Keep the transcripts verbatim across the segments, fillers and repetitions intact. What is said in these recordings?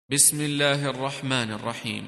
بسم الله الرحمن الرحيم.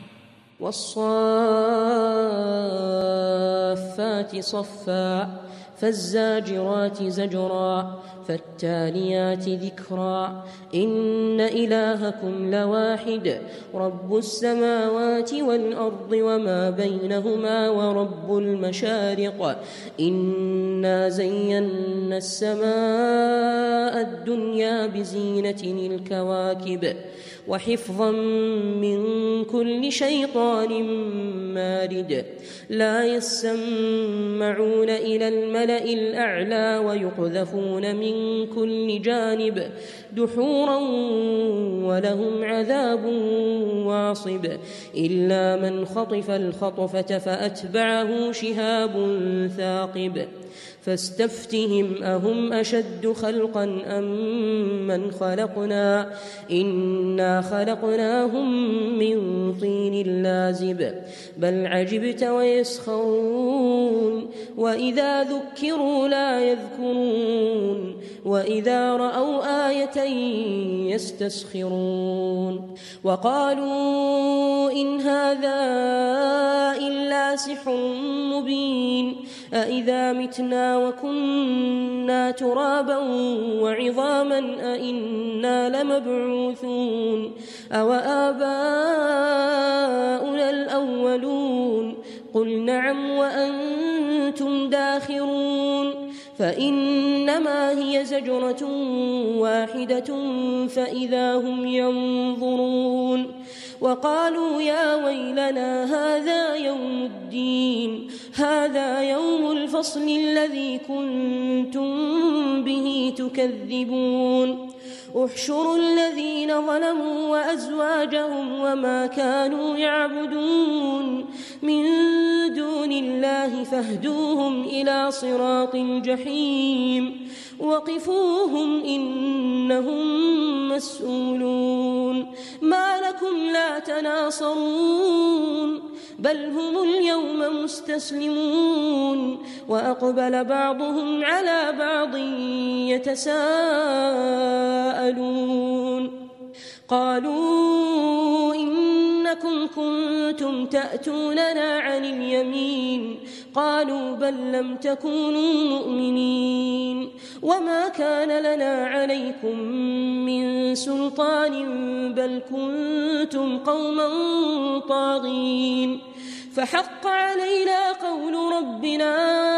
والصافات صفا فالزاجرات زجرا فالتاليات ذكرا إن إلهكم لواحد رب السماوات والأرض وما بينهما ورب المشارق إنا زينا السماء الدنيا بزينة الكواكب وحفظا من كل شيطان مارد لا يسمعون إلى الملأ الأعلى ويقذفون من كل جانب دحورا ولهم عذاب واصب إلا من خطف الخطفة فأتبعه شهاب ثاقب فاستفتهم أهم أشد خلقا أم من خلقنا إنا خلقناهم من طين لازب بل عجبت ويسخرون وإذا ذكروا لا يذكرون وإذا رأوا آية يستسخرون وقالوا إن هذا إلا سحر مبين أإذا متنا وكنا ترابا وعظاما أإنا لمبعوثون أو آباؤنا الأولون قل نعم وأنتم داخرون فإنما هي زجرة واحدة فإذا هم ينظرون وقالوا يا ويلنا هذا يوم الدين هذا يوم الفصل الذي كنتم به تكذبون احشروا الذين ظلموا وأزواجهم وما كانوا يعبدون من دون الله فاهدوهم إلى صراط الجحيم وقفوهم إنهم مسؤولون ما لكم لا تناصرون بل هم اليوم مستسلمون وأقبل بعضهم على بعض يتساءلون قالوا إنكم كنتم تأتوننا عن اليمين قالوا بل لم تكونوا مؤمنين وما كان لنا عليكم من سلطان بل كنتم قوما طاغين فحق علينا قول ربنا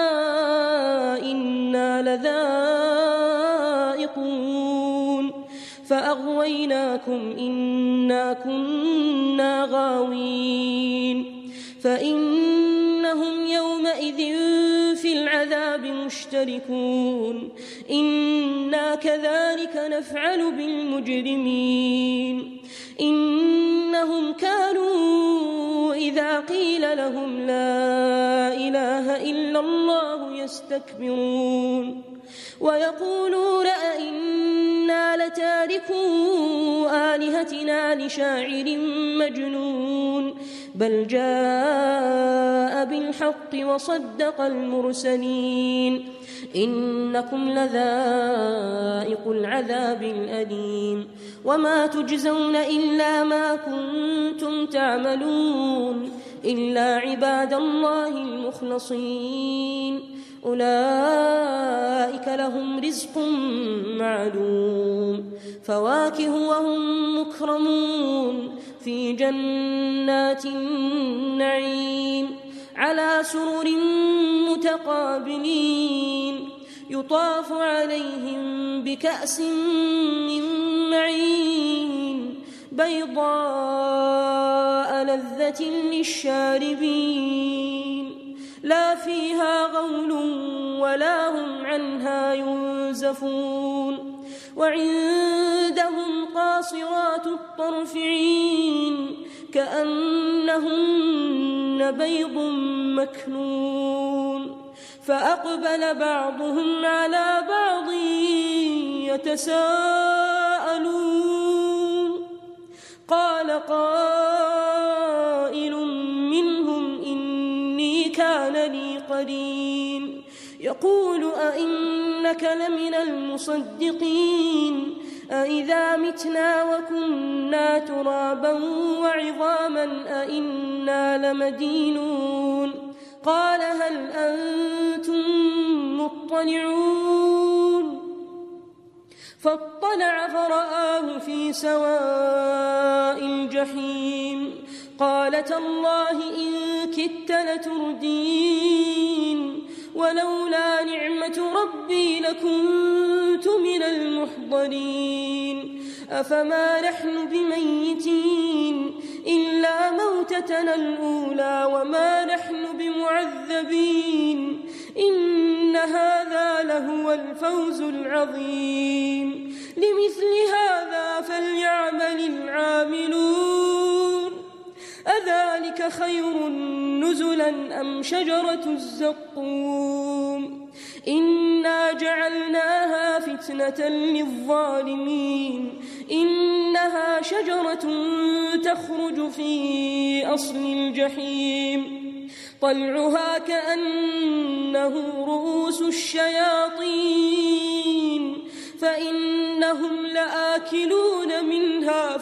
إنا لذائقون فأغويناكم إنا كنا غاوين فإنهم يومئذ في العذاب مشتركون إنا كذلك نفعل بالمجرمين إنهم كانوا إذا قيل لهم لا إله إلا الله يستكبرون ويقولون أئنا لتاركو آلهتنا لشاعر مجنون بل جاء بالحق وصدق المرسلين إنكم لذائق العذاب الأليم وما تجزون إلا ما كنتم تعملون إلا عباد الله المخلصين أولئك لهم رزق معلوم فواكه وهم مكرمون في جنات النعيم على سرر متقابلين يطاف عليهم بكأس من معين بيضاء لذة للشاربين لا فيها غول ولا هم عنها ينزفون وعندهم قاصرات الطرف عين كأنهن بيض مكنون فأقبل بعضهم على بعض يتساءلون قال قائل منهم إني كان لي قرين يقول أئنك لمن المصدقين أإذا متنا وكنا ترابا وعظاما أإنا لمدينون قال هل أنتم مطلعون فاطلع فرآه في سواء الجحيم قال تالله إن كدت لتردين ولولا نعمة ربي لكنت من المحضرين أفما نحن بميتين إلا موتتنا الأولى وما نحن بمعذبين إن هذا لهو الفوز العظيم لمثل هذا فليعمل العاملون أذلك خير نزلا أم شجرة الزقوم إنا جعلناها فتنة للظالمين إنها شجرة تخرج في أصل الجحيم طلعها كأنه رؤوس الشياطين فإنهم لآكلون منها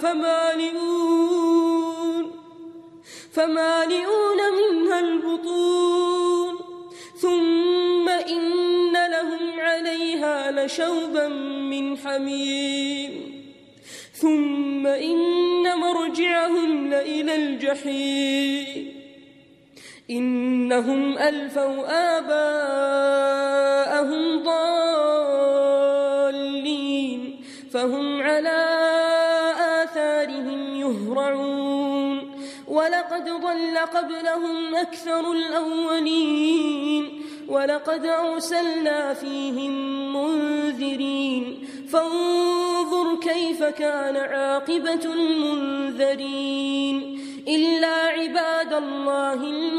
فمالئون فمالئون منها البطون ثم إن لهم عليها لشوبا من حميم ثم إن مرجعهم لإلى الجحيم إنهم ألفوا آباءهم ضالين فهم على آثارهم يهرعون ولقد ضل قبلهم أكثر الأولين ولقد أرسلنا فيهم منذرين فانظر كيف كان عاقبة المنذرين إلا عباد الله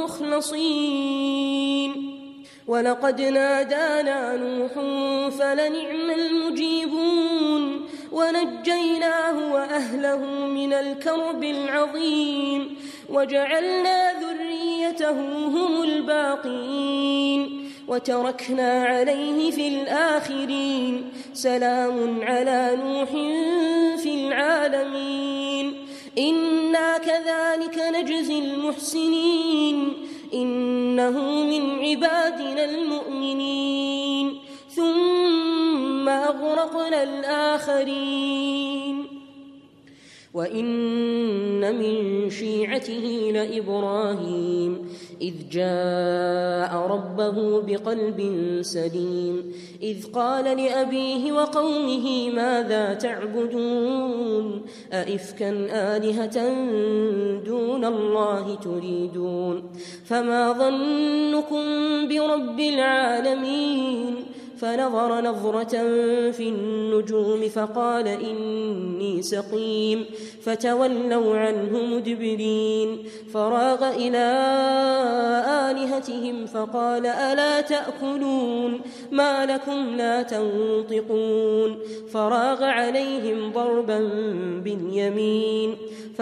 المخلصين ولقد نادانا نوح فلنعم المجيبون ونجيناه وأهله من الكرب العظيم وجعلنا ذريته هم الباقين وتركنا عليه في الآخرين سلام على نوح في العالمين إنا كذلك نجزي المحسنين إنه من عبادنا المؤمنين ثم أغرقنا الآخرين وإن من شيعته لإبراهيم إذ جاء ربه بقلب سليم إذ قال لأبيه وقومه ماذا تعبدون أئفكا آلهة دون الله تريدون فما ظنكم برب العالمين فنظر نظرة في النجوم فقال إني سقيم فتولوا عنه مدبرين فراغ إلى آلهتهم فقال ألا تأكلون ما لكم لا تنطقون فراغ عليهم ضربا باليمين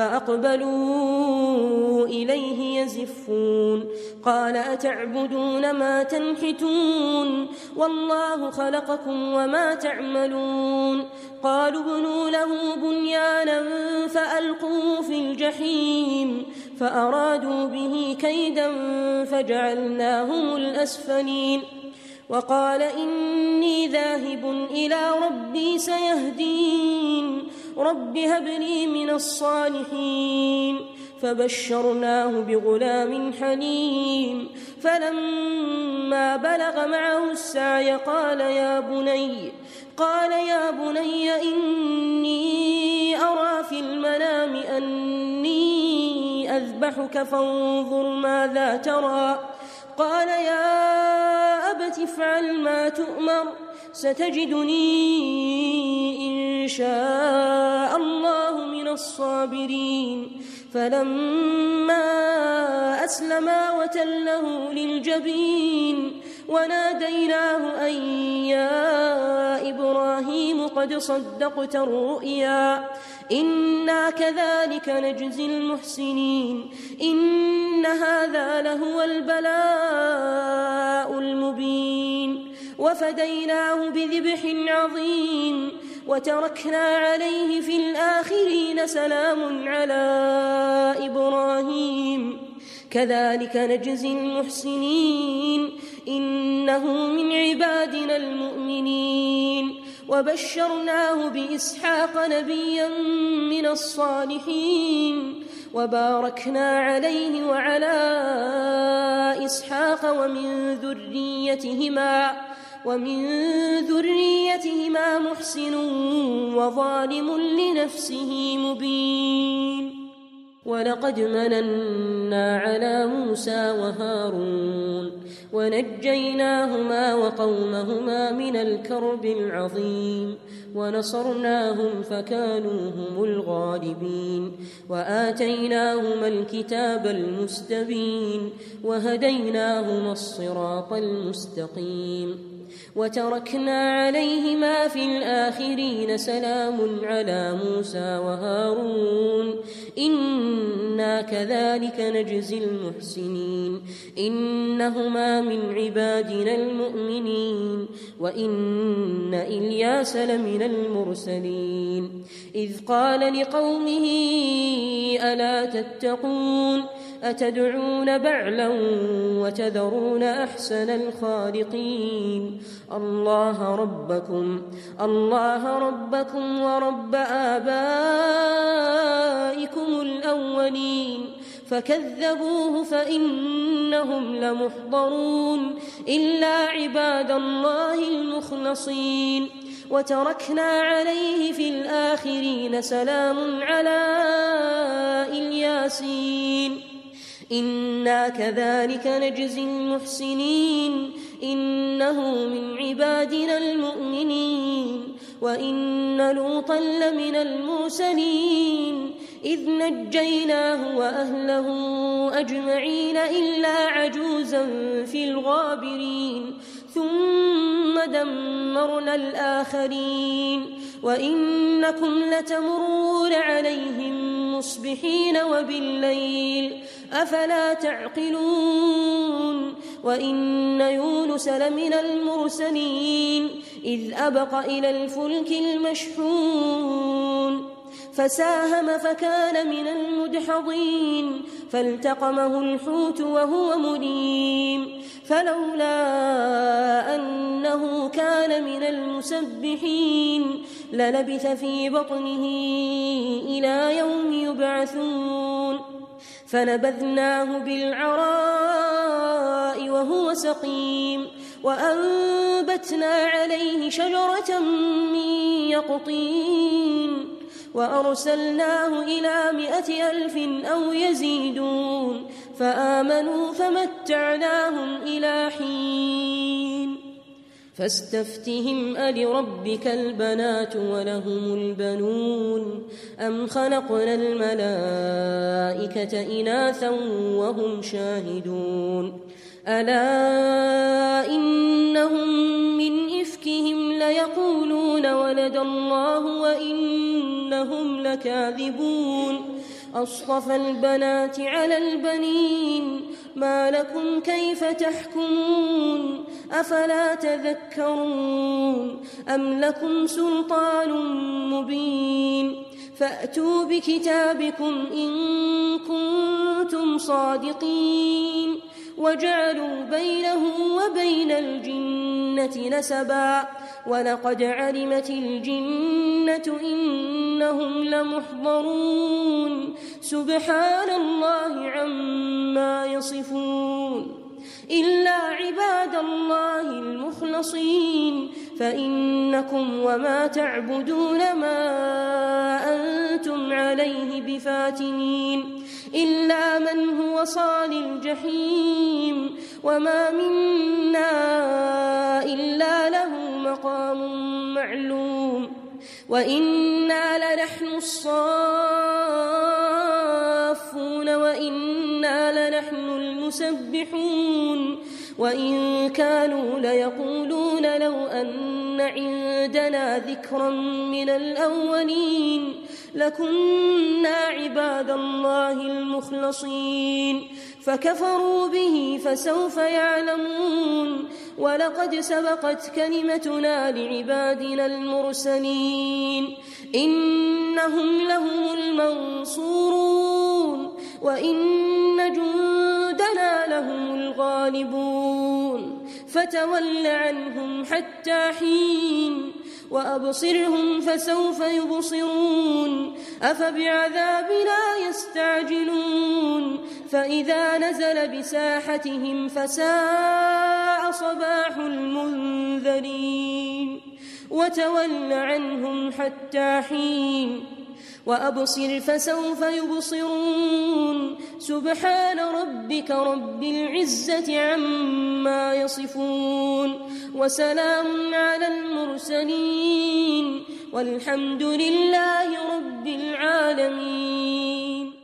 فأقبلوا إليه يزفون قال أتعبدون ما تنحتون والله خلقكم وما تعملون قالوا ابنوا له بنيانا فألقوه في الجحيم فأرادوا به كيدا فجعلناهم الأسفلين وقال إني ذاهب إلى ربي سيهدين رب هب لي من الصالحين فبشرناه بغلام حليم فلما بلغ معه السعي قال يا بني قال يا بني إني أرى في المنام أني أذبحك فانظر ماذا ترى قال يا أبت افعل ما تؤمر ستجدني إن شاء الله من الصابرين فلما أسلما وتله للجبين وناديناه أن يا إبراهيم قد صدقت الرؤيا إنا كذلك نجزي المحسنين إن هذا لهو البلاء المبين وفديناه بذبح عظيم وتركنا عليه في الآخرين سلام على إبراهيم كذلك نجزي المحسنين إنه من عبادنا المؤمنين وبشرناه بإسحاق نبيا من الصالحين وباركنا عليه وعلى إسحاق ومن ذريتهما ومن ذريتهما محسن وظالم لنفسه مبين ولقد مننا على موسى وهارون ونجيناهما وقومهما من الكرب العظيم ونصرناهم فكانوا هم الغالبين وآتيناهما الكتاب المستبين وهديناهما الصراط المستقيم وتركنا عليهما في الآخرين سلام على موسى وهارون إنا كذلك نجزي المحسنين إنهما من عبادنا المؤمنين وإن إلياس لمن المرسلين إذ قال لقومه ألا تتقون أتدعون بعلا وتذرون أحسن الخالقين الله ربكم الله ربكم ورب آبائكم الأولين فكذبوه فإنهم لمحضرون إلا عباد الله المخلصين وتركنا عليه في الآخرين سلام على الياسين إنا كذلك نجزي المحسنين إنه من عبادنا المؤمنين وإن لوطا لمن المرسلين إذ نجيناه وأهله أجمعين إلا عجوزا في الغابرين ثم دمرنا الآخرين وإنكم لتمرون عليهم مصبحين وبالليل أفلا تعقلون وإن يونس لمن المرسلين إذ أبق إلى الفلك المشحون فساهم فكان من المدحضين فالتقمه الحوت وهو مليم فلولا أنه كان من المسبحين للبث في بطنه إلى يوم يبعثون فنبذناه بالعراء وهو سقيم وأنبتنا عليه شجرة من يقطين وأرسلناه إلى مائة ألف أو يزيدون فآمنوا فمتعناهم إلى حين فاستفتهم ألربك البنات ولهم البنون أم خلقنا الملائكة إناثا وهم شاهدون ألا إنهم من إفكهم ليقولون ولد الله وإنهم لكاذبون أصطفى البنات على البنين ما لكم كيف تحكمون أفلا تذكرون أم لكم سلطان مبين فأتوا بكتابكم إن كنتم صادقين وجعلوا بينه وبين الجنة نسبا ولقد علمت الجنة إنهم لمحضرون سبحان الله عما يصفون إلا عباد الله المخلصين فإنكم وما تعبدون ما أنتم عليه بفاتنين إلا من هو صال الجحيم وما منا إلا له مقام معلوم وإنا لنحن الصافون وإنا لنحن المسبحون وإن كانوا ليقولون لو أن عندنا ذكرا من الأولين لكنا عباد عباد الله المخلصين فكفروا به فسوف يعلمون ولقد سبقت كلمتنا لعبادنا المرسلين إنهم لهم المنصورون وإن جندنا لهم الغالبون فتول عنهم حتى حين وأبصرهم فسوف يبصرون أفبعذابنا يستعجلون فإذا نزل بساحتهم فساء صباح المنذرين وتول عنهم حتى حين وأبصر فسوف يبصرون سبحان ربك رب العزة عما يصفون وسلام على المرسلين والحمد لله رب العالمين.